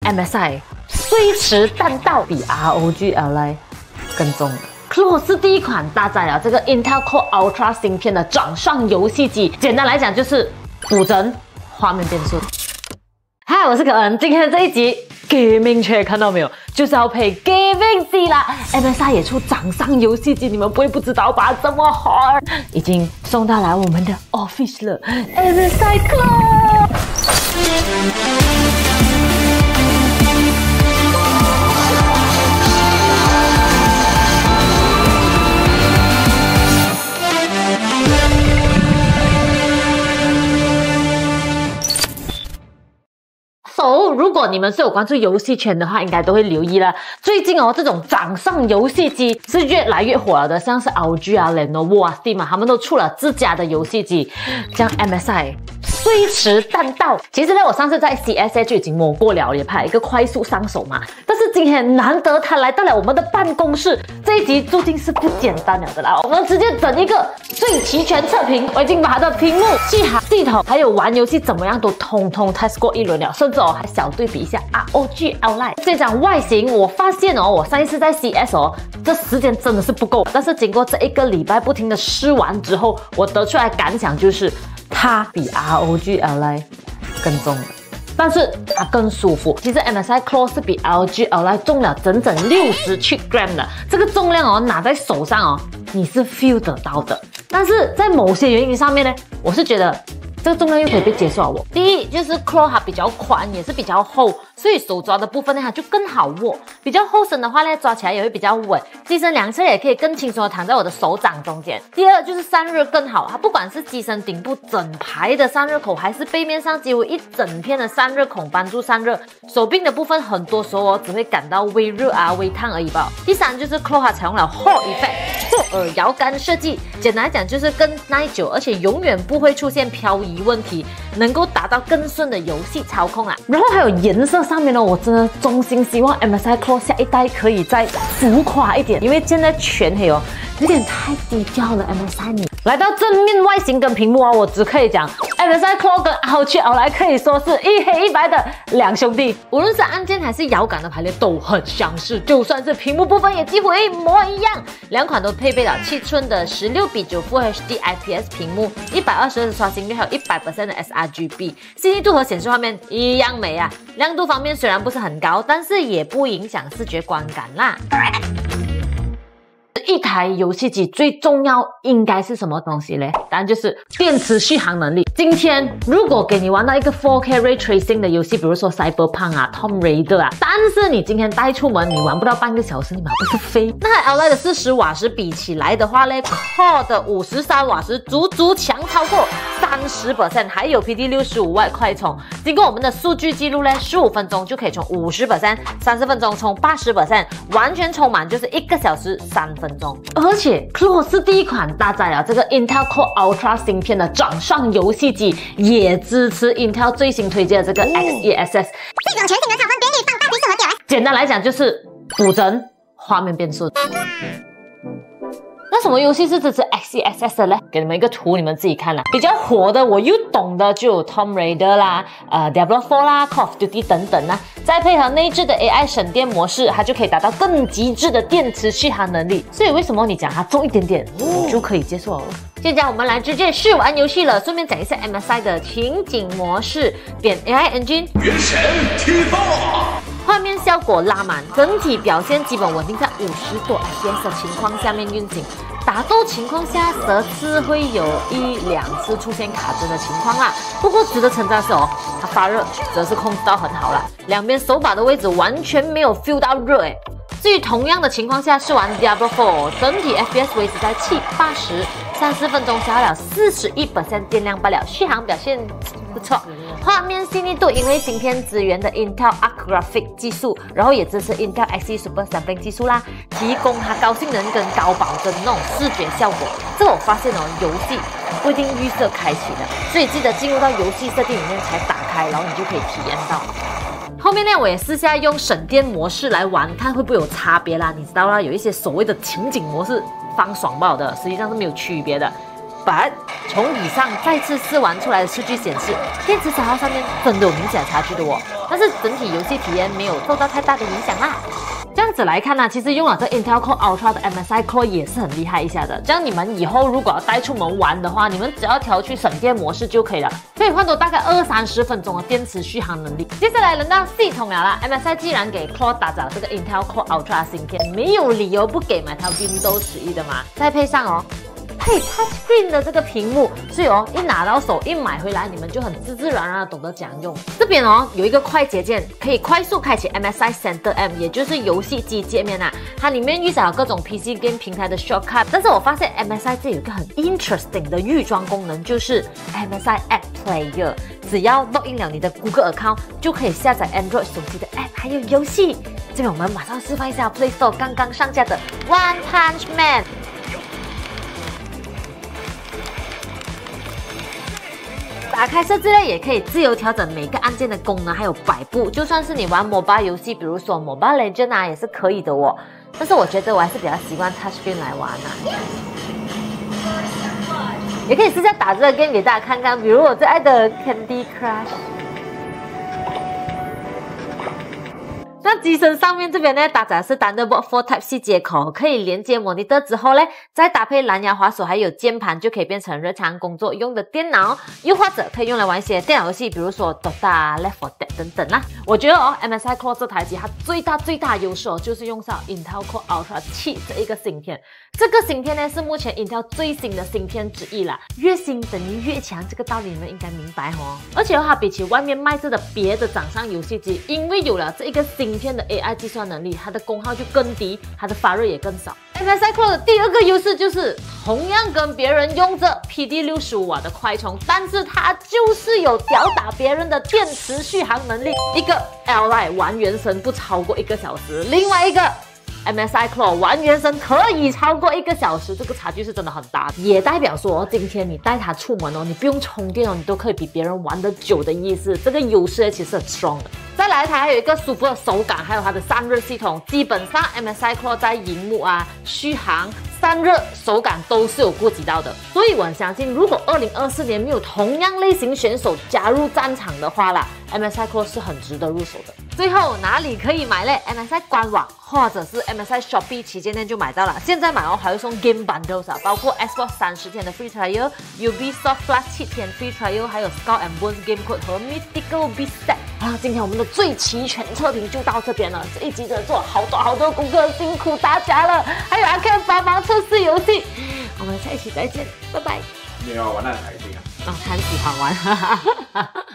MSI 虽迟但到，比 ROG Ally 更重。Clone 是第一款搭载了这个 Intel Core Ultra 芯片的掌上游戏机，简单来讲就是补帧、画面变速。嗨，我是可恩，今天的这一集 Gaming Chair 看到没有，就是要配 Gaming Seat 啦。MSI 也出掌上游戏机，你们不会不知道吧？这么好，已经送到来我们的 Office 了 ，MSI Clone。如果你们是有关注游戏圈的话，应该都会留意了。最近这种掌上游戏机是越来越火了的，像是 LG 啊、Lenovo 啊、Steam 啊，他们都出了自家的游戏机。像 MSI 虽迟但到。其实呢，我上次在 CSA 就已经摸过了，也拍一个快速上手嘛。但是今天难得他来到了我们的办公室，这一集注定是不简单了的啦。我们直接整一个最齐全测评，我已经把它的屏幕、续航系统还有玩游戏怎么样都通通 test 过一轮了，甚至还小对比一下 ROG Ally。这张外形，我发现我上一次在 CS 这时间真的是不够，但是经过这一个礼拜不停的试玩之后，我得出来感想就是，它比 ROG Ally 更重了。但是它更舒服。其实 MSI Clone 是比 LG Ally 重了整整67g的，这个重量拿在手上你是 feel 得到的。但是在某些原因上面呢，我是觉得这个重量又可以被接受了。第一就是 Clone 它比较宽，也是比较厚，所以手抓的部分呢它就更好握。比较厚身的话呢，抓起来也会比较稳，机身两侧也可以更轻松的躺在我的手掌中间。第二就是散热更好，它不管是机身顶部整排的散热口，还是背面上几乎一整片的散热孔帮助散热。手柄的部分很多时候只会感到微热啊、微烫而已吧。第三就是 Clone 它采用了 Hall Effect 霍尔摇杆设计，简单来讲就是更耐久，而且永远不会出现漂移问题，能够达到更顺的游戏操控啦。然后还有颜色上面呢，我真的衷心希望 MSI Clone 下一代可以再浮夸一点，因为现在全黑有点太低调了。MSI 你来到正面外形跟屏幕我只可以讲 MSI Clone 跟 ROG Ally 可以说是一黑一白的两兄弟，无论是按键还是摇杆的排列都很相似，就算是屏幕部分也几乎一模一样。两款都配备了7寸的16:9 Full HD IPS 屏幕，120Hz的刷新率，还有100% 的 sRGB， 细腻度和显示画面一样美啊。亮度方面虽然不是很高，但是也不影响视觉观感啦。一台游戏机最重要应该是什么东西嘞？当然就是电池续航能力。今天如果给你玩到一个 4K Ray Tracing 的游戏，比如说 Cyberpunk 啊、Tomb Raider 啊，但是你今天带出门，你玩不到半个小时，你马不是飞？那和 Ally 的40瓦时比起来的话嘞 ，Core 的53瓦时足强超过30%，还有 PD 65W 快充。经过我们的数据记录嘞，15分钟就可以充50%， 30分钟充80%，完全充满就是1个小时3分钟。而且 Clone 是第一款搭载了这个 Intel Core Ultra 芯片的掌上游戏机，也支持 Intel 最新推荐的这个 XeSS， 这种全景的场分辨率放大比什么屌？ 简单来讲就是补帧、画面变速。那什么游戏是支持 XeSS 的呢？给你们一个图，你们自己看啦。比较火的，我又懂的就有 Tomb Raider 啦、Diablo 4啦、Call of Duty 等等啦。再配合内置的 AI 省电模式，它就可以达到更极致的电池续航能力。所以为什么你讲它重一点点，你就可以接受了。现在我们来直接试玩游戏了，顺便讲一下 MSI 的情景模式，点 AI Engine， 原神启动。 画面效果拉满，整体表现基本稳定在50多 FPS 的情况下面运行。打斗情况下，则是会有1-2次出现卡帧的情况啦。不过值得称赞是它发热则是控制到很好啦，两边手把的位置完全没有 feel 到热至于同样的情况下试玩 Diablo 4， 整体 FPS 维持在780，30分钟消耗了41% 电量罢了，续航表现不错。画面细腻度因为芯片支援的 Intel Arc Graphics 技术，然后也支持 Intel Xe Super Sampling 技术啦，提供它高性能跟高保真那种视觉效果。这个我发现游戏不一定预设开启的，所以记得进入到游戏设定里面才打开，然后你就可以体验到。后面呢，我也试下用省电模式来玩，看会不会有差别啦。你知道啦，有一些所谓的情景模式放爽爆的，实际上是没有区别的。 But 从以上再次试玩出来的数据显示，电池消耗上面真的有明显的差距的哦。但是整体游戏体验没有受到太大的影响啦。这样子来看呢，其实用了这 Intel Core Ultra 的 MSI Core 也是很厉害一下的。这样你们以后如果要带出门玩的话，你们只要调去省电模式就可以了，可以换多大概20-30分钟的电池续航能力。接下来轮到系统了啦 ，MSI 既然给 Core 打造这个 Intel Core Ultra 芯片，没有理由不给买它 Windows 11的嘛。再配上哦。配 touchscreen 的这个屏幕，所以哦，一拿到手一买回来，你们就很自然的懂得怎样用。这边哦有一个快捷键，可以快速开启 MSI Center M， 也就是游戏机界面啊。它里面预载了各种 PC game 平台的 shortcut， 但是我发现 MSI 这有一个很 interesting 的预装功能，就是 MSI App Player， 只要 login 了你的 Google account， 就可以下载 Android 手机的 App 还有游戏。这边我们马上示范一下 Play Store 刚刚上架的 One Punch Man。打开设置类也可以自由调整每个按键的功能还有摆布，就算是你玩 MOBA 游戏，比如说 Mobile Legends 啊，也是可以的哦。但是我觉得我还是比较习惯 Touchscreen 来玩啊。也可以试下打这个 game 给大家看看，比如我最爱的 Candy Crush。那机身上面这边呢，搭载的是 Thunderbolt 4 Type-C 接口，可以连接 monitor 之后呢，再搭配蓝牙滑鼠还有键盘，就可以变成日常工作用的电脑，又或者可以用来玩一些电脑游戏，比如说 Dota、Left 4 Dead 等等啦。我觉得哦 ，MSI Core 这台机它最大的优势哦，就是用上 Intel Core Ultra 7这一个芯片。这个芯片呢是目前 Intel 最新的芯片之一啦，越新等于越强，这个道理你们应该明白哦。而且它比起外面卖着的别的掌上游戏机，因为有了这一个芯片的 AI 计算能力，它的功耗就更低，它的发热也更少。MSI Core 的第二个优势就是同样跟别人用着 PD65 瓦的快充，但是它就是有吊打别人的电池续航能力。一个 Li 玩原神不超过1个小时，另外一个MSI Core 玩原神可以超过1个小时，这个差距是真的很大，也代表说今天你带它出门哦，你不用充电哦，你都可以比别人玩得久的意思。这个优势其实很 strong 的。再来，它还有一个舒服的手感，还有它的散热系统。基本上 MSI Core 在荧幕啊、续航、散热、手感都是有顾及到的。所以我很相信，如果2024年没有同样类型选手加入战场的话啦，MSI Core 是很值得入手的。最后哪里可以买嘞 ？MSI 官网或者是 MSI Shopee 旗舰店就买到了。现在买哦还会送 Game Bundles 啊，包括 Xbox 30天的 Free Trial、Ubisoft Plus 7天 Free Trial， 还有 Skull and Bones Game Code 和 Mythical Beast Set。好，今天我们的最齐全测评就到这边了。这一集真的做了好多功课，辛苦大家了。还有阿 Ken 帮忙测试游戏，我们下一期再见，拜拜。 你要玩得很开心啊！ 他很喜欢玩，哈哈哈。